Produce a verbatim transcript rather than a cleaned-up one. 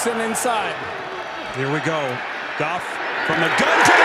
Mixon inside. Here we go. Goff from the gun to the